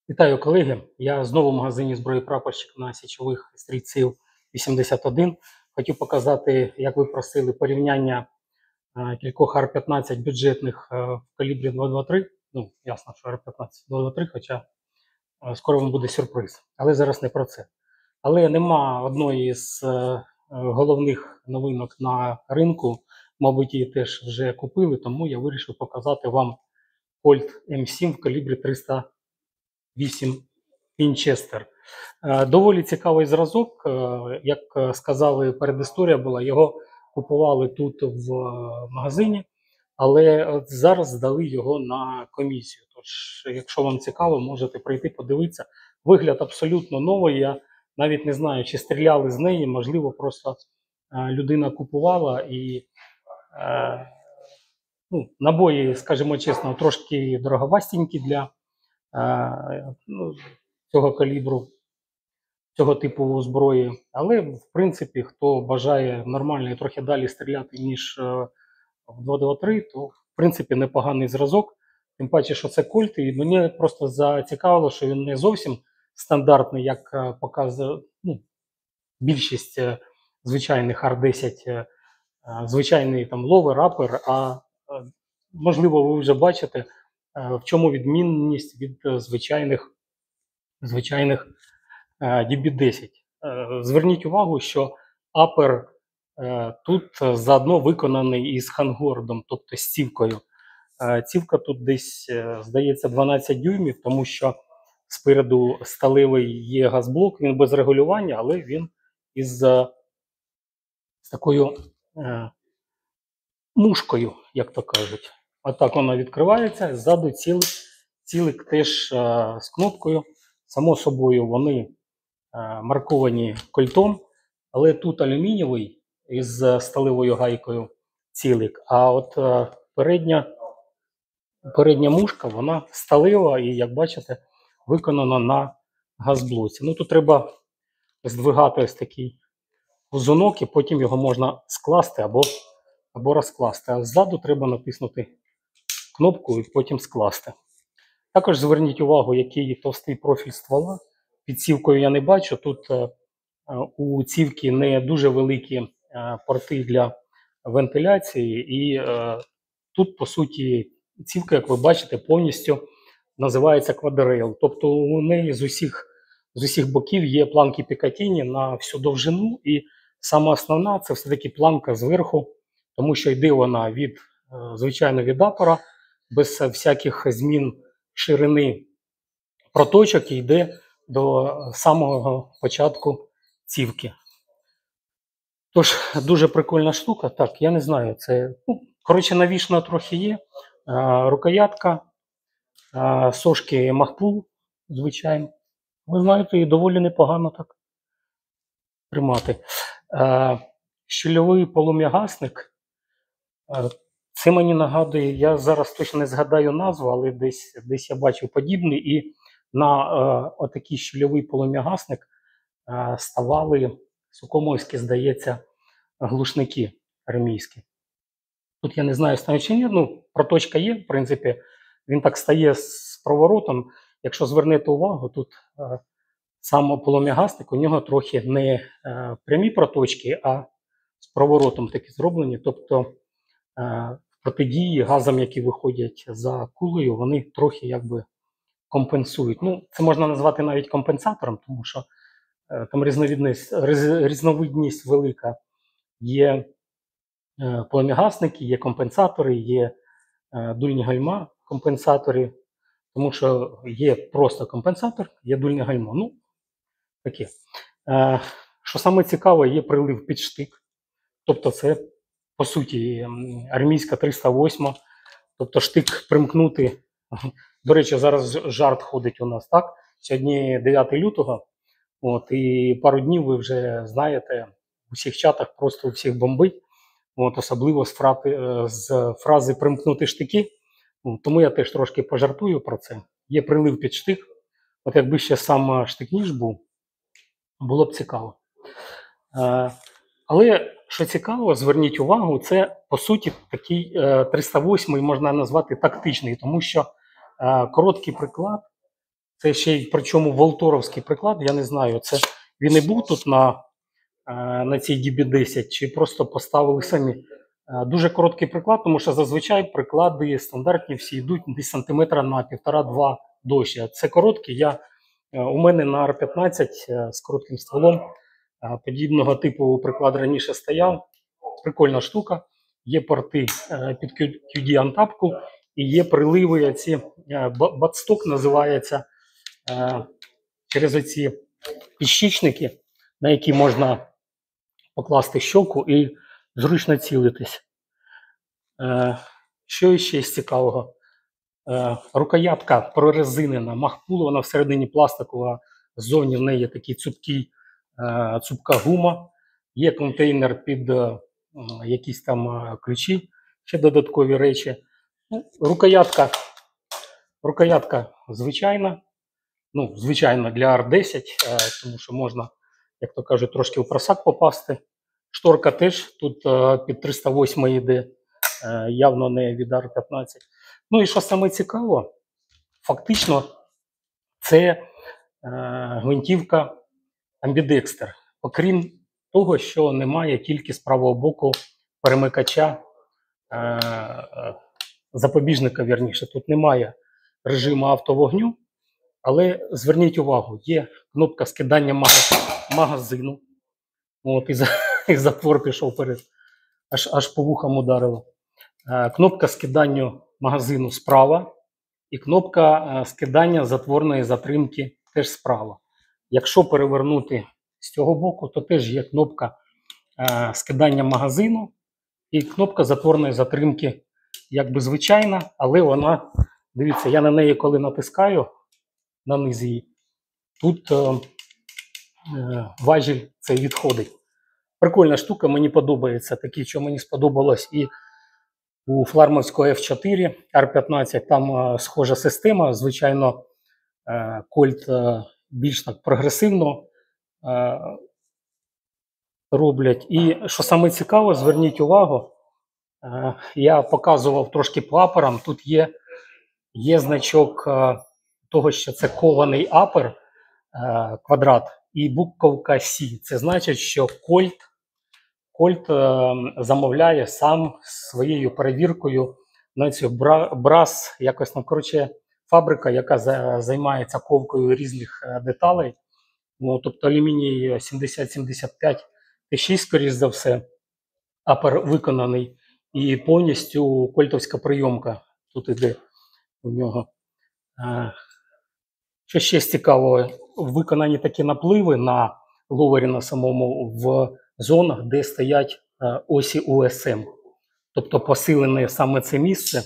Вітаю, колеги! Я знову в магазині зброї прапорщик на січових стрільців 81. Хотів показати, як ви просили, порівняння кількох АР-15 бюджетних в калібрі 223. Ну, ясно, що АР-15 223, хоча скоро вам буде сюрприз. Але зараз не про це. Але нема одної з головних новинок на ринку. Мабуть, її теж вже купили, тому я вирішив показати вам Colt М7 в калібрі 308 Вінчестер. Доволі цікавий зразок. Як сказали, передісторія була, його купували тут в магазині, але от зараз здали його на комісію. Тож, якщо вам цікаво, можете прийти подивитися. Вигляд абсолютно новий. Я навіть не знаю, чи стріляли з неї, можливо, просто людина купувала і набої, скажімо чесно, трошки дороговастенькі для цього калібру, цього типу зброї. Але, в принципі, хто бажає нормально і трохи далі стріляти, ніж в 223, то, в принципі, непоганий зразок. Тим паче, що це Кольт, і мені просто зацікавило, що він не зовсім стандартний, як показує більшість звичайних АР-10, звичайний там ловер, апер, а можливо, ви вже бачите, в чому відмінність від звичайних DB10. Зверніть увагу, що апер тут заодно виконаний із хангордом, тобто з цівкою. Цівка тут десь, здається, 12 дюймів, тому що спереду сталевий є газблок, він без регулювання, але він із такою мушкою, як то кажуть. Отак вона відкривається, ззаду цілик теж з кнопкою. Само собою вони марковані кольтом, але тут алюмінієвий із сталевою гайкою цілик, а от передня мушка, вона сталева і, як бачите, виконана на газблоці. Тут треба здвигати ось такий пузунок, і потім його можна скласти або розкласти. А ззаду треба натиснути кнопку і потім скласти. Також зверніть увагу, який товстий профіль ствола. Під цівкою я не бачу. Тут у цівки не дуже великі порти для вентиляції. І тут, по суті, цівка, як ви бачите, повністю називається квадрейл. Тобто у неї з усіх боків є планки Пікатіні на всю довжину. І сама основна – це все-таки планка зверху, тому що йде вона звичайно, від апера, без всяких змін ширини проточок, і йде до самого початку цівки. Тож, дуже прикольна штука. Так, я не знаю, це, коротше, навішано трохи є. Рукоятка, сошки Махпул, звичайно. Ви знаєте, і доволі непогано так тримати. Щільовий полум'ягасник. Це мені нагадує, я зараз точно не згадаю назву, але десь я бачив подібний. І на отакий щільовий полум'ягасник ставали сукомойські, здається, глушники армійські. Тут я не знаю, стане чи ні, проточка є, в принципі, він так стає з проворотом. Якщо звернете увагу, тут сам полум'ягасник, у нього трохи не прямі проточки, а з проворотом такі зроблені. Тобто протидії газам, які виходять за кулею, вони трохи якби компенсують. Це можна назвати навіть компенсатором, тому що там різновидність велика. Є полум'ягасники, є компенсатори, є дульні гальма компенсатори, тому що є просто компенсатор, є дульне гальмо. Таке. Що саме цікаве, є прилив під штик. Тобто це, по суті, армійська 308, тобто штик примкнути. До речі, зараз жарт ходить у нас, так? Сьогодні 9 лютого, і пару днів ви вже знаєте, у всіх чатах просто у всіх бомбить, особливо з фрази «примкнути штики». Тому я теж трошки пожартую про це. Є прилив під штик, якби ще сам штик-ніж був, було б цікаво. Але, що цікаво, зверніть увагу, це, по суті, такий 308-й можна назвати тактичний, тому що короткий приклад Це ще й причому волторовський приклад, я не знаю, це він і був тут на цій DB10, чи просто поставили самі. Дуже короткий приклад, тому що зазвичай приклади стандартні всі йдуть десь сантиметра на 1,5-2 довші. А це короткий. У мене на R15 з коротким стволом подібного типу приклад раніше стояв. Прикольна штука. Є порти під QD-антапку і є приливи, ці батсток називається, через оці піщичники, на які можна покласти щоку і зручно цілитись. Що ще з цікавого? Рукоятка прорезинена, махпул, вона всередині пластикова, ззовні в неї такий цупка гума. Є контейнер під якісь там ключі, ще додаткові речі. Рукоятка звичайна, звичайно для R10, тому що можна, як то кажуть, трошки в просак попасти. Шторка теж тут під 308 йде, явно не від R15. Ну і що саме цікаво, фактично це гвинтівка Ambidexter. Окрім того, що немає тільки з правого боку перемикача, запобіжника, вірніше, тут немає режиму автовогню, але зверніть увагу, є кнопка скидання магазину. От, і затвор пішов вперед, аж по вухам ударило. Кнопка скидання магазину справа і кнопка скидання затворної затримки теж справа. Якщо перевернути з цього боку, то теж є кнопка скидання магазину і кнопка затворної затримки, якби звичайна, але вона, дивіться, я на неї коли натискаю, на низ її, тут важіль цей відходить. Прикольна штука, мені подобається. Такі, що мені сподобалось і у флармовського F4, R15, там схожа система. Звичайно, Colt більш так прогресивно роблять. І що саме цікаво, зверніть увагу, я показував трошки по аперам, тут є значок того, що це кований апер, квадрат, і буковка C. Це значить, що Colt замовляє сам своєю перевіркою на цю брас, якось, коротше, фабрика, яка займається ковкою різних деталей. Тобто алюміній 7075 Т6, скоріш за все, апер виконаний. І повністю кольтовська прийомка тут іде у нього. Що ще цікаво, виконані такі напливи на ловері на самому в зонах, де стоять осі УСМ. Тобто посилене саме це місце.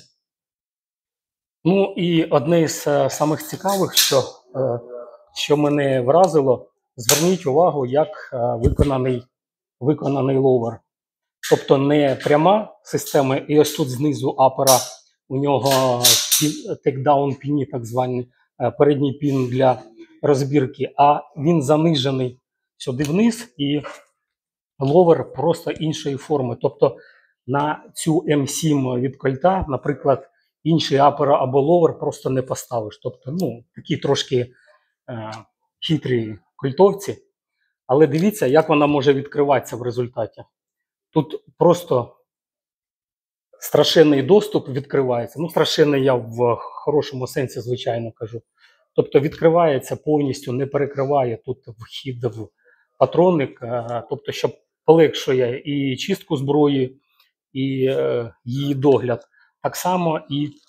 Ну і одне з самих цікавих, що мене вразило, зверніть увагу, як виконаний ловер. Тобто не пряма система, і ось тут знизу апера у нього тейкдаун піні, так званий, передній пін для розбірки, а він занижений сюди вниз, і ловер просто іншої форми. Тобто на цю М7 від Кольта, наприклад, інший апер або ловер просто не поставиш. Тобто, такі трошки хитрі кольтовці. Але дивіться, як вона може відкриватися в результаті. Тут просто страшенний доступ відкривається. Страшенний я в хорошому сенсі, звичайно, кажу. Тобто відкривається повністю, не перекриває тут вхід в патронник. Тобто, що полегшує і чистку зброї, і її догляд. Так само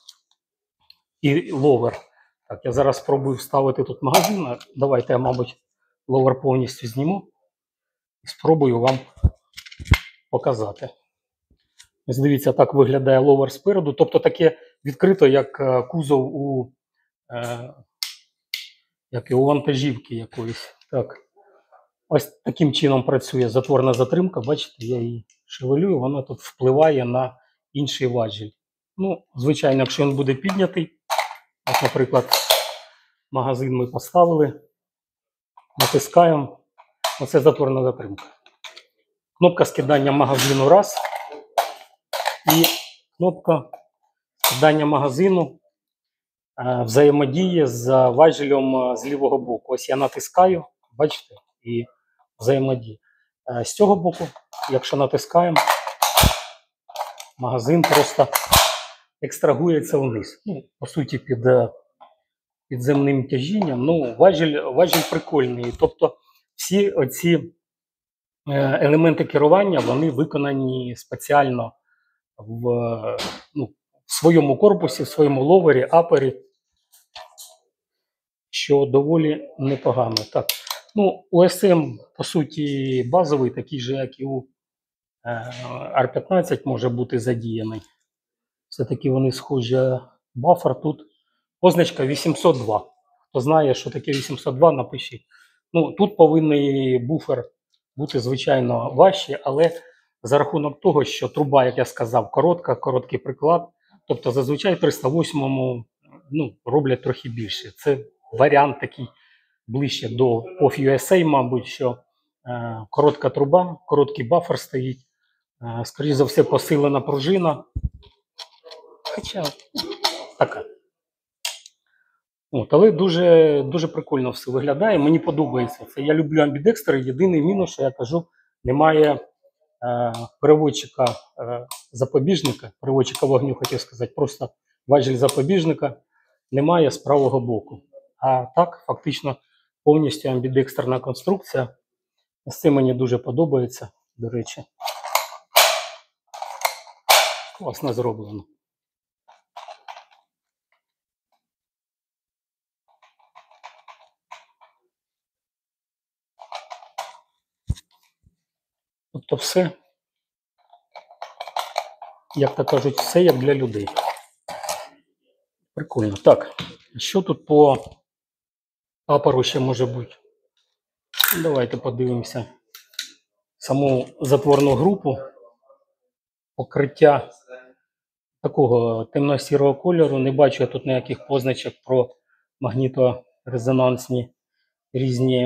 і ловер. Так, я зараз спробую вставити тут магазин. Давайте я, мабуть, ловер повністю зніму і спробую вам показати. Ось дивіться, так виглядає ловер спереду. Тобто таке відкрито, як кузов як і у вантажівки якоїсь. Так. Ось таким чином працює затворна затримка. Бачите, я її шевелюю, вона тут впливає на інший важіль. Звичайно, якщо він буде піднятий, ось, наприклад, магазин ми поставили, натискаємо, оце затворна затримка. Кнопка скидання магазину раз, і кнопка скидання магазину взаємодіє з важелем з лівого боку. Ось я натискаю, бачите, і взаємодіє. З цього боку, якщо натискаємо, магазин просто екстрагується вниз. Ну, по суті, під підземним тяжінням. Ну, важіль прикольний. Тобто всі оці елементи керування, вони виконані спеціально в своєму корпусі, в своєму ловері, апері, що доволі непогано. Так. Ну, УСМ, по суті, базовий, такий же, як і у R15 може бути задіяний. Все-таки вони схожі. Бафер тут. Позначка 802. Хто знає, що таке 802, напишіть. Ну, тут повинен буфер бути, звичайно, важче, але за рахунок того, що труба, як я сказав, короткий приклад. Тобто зазвичай 308-му роблять трохи більше. Це варіант такий ближче до Off USA, мабуть, що коротка труба, короткий бафер стоїть. Скоріше за все, посилена пружина. Хоча така. Але дуже прикольно все виглядає. Мені подобається це. Я люблю амбідекстери. Єдиний мінус, що я кажу, немає переводчика запобіжника, переводчика вогню, хотів сказати, просто важіль запобіжника немає з правого боку. А так, фактично, повністю амбідекстерна конструкція. З цим мені дуже подобається, до речі. Класно зроблено. Тобто все, як то кажуть, все як для людей. Прикольно. Так, що тут по апару ще може бути? Давайте подивимося саму затворну групу. Покриття такого темно-сірого кольору. Не бачу я тут ніяких позначок про магніторезонансні різні,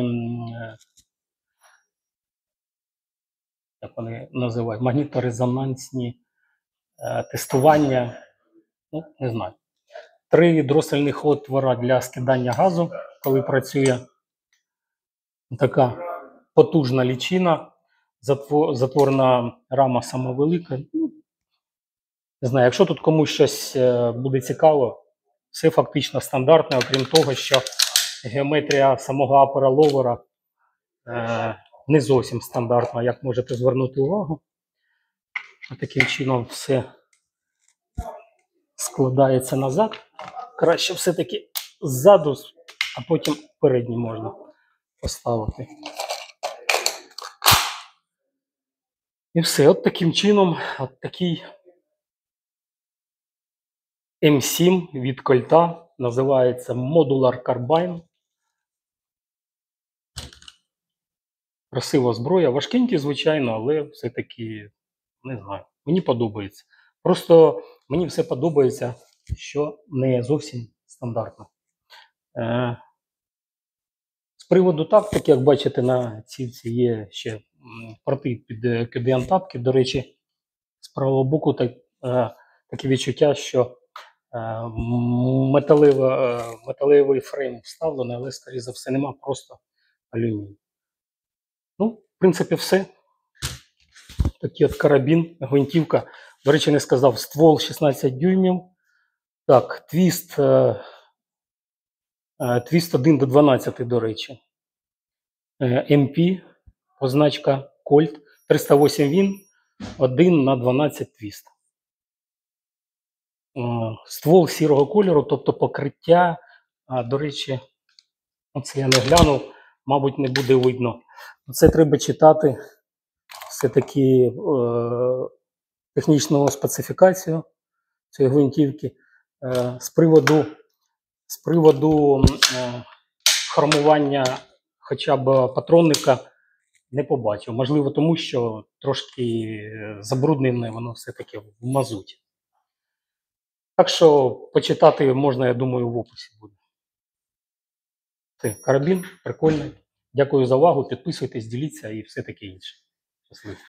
як вони називають, магніторезонансні тестування. Ну, не знаю. 3 дросельних отвора для скидання газу, коли працює така потужна лічина. Затворна рама сама велика. Не знаю, якщо тут комусь щось буде цікаво, все фактично стандартне, окрім того, що геометрія самого апера ловера не зовсім стандартна, як можете звернути увагу. Таким чином все складається назад. Краще все-таки ззаду, а потім передній можна поставити. І все, от таким чином, от такий М7 від Кольта, називається Modular Carbine. Красива зброя, важкенькі, звичайно, але все-таки, не знаю, мені подобається. Просто мені все подобається, що не зовсім стандартно. З приводу тактики, як бачите, на цівці є ще порти під QDN-тапки. До речі, з правого боку таке відчуття, що металевий фрейм вставлений, але, скоріше за все, нема, просто алюміній. Ну, в принципі, все. Такий от карабін, гвинтівка. До речі, не сказав, ствол 16 дюймів. Так, твіст 1 до 12, до речі. МП, позначка Colt, 308 він, 1 на 12 твіст. Ствол сірого кольору, тобто покриття, до речі, оце я не глянув, мабуть, не буде видно. Це треба читати все-таки технічну специфікацію цієї гвинтівки. З приводу хромування хоча б патронника не побачив. Можливо, тому що трошки забруднене воно все-таки в мазуті. Так що почитати можна, я думаю, в описі буде. Це карабін, прикольний. Дякую за увагу, підписуйтесь, діліться і все таке інше. Щасливо.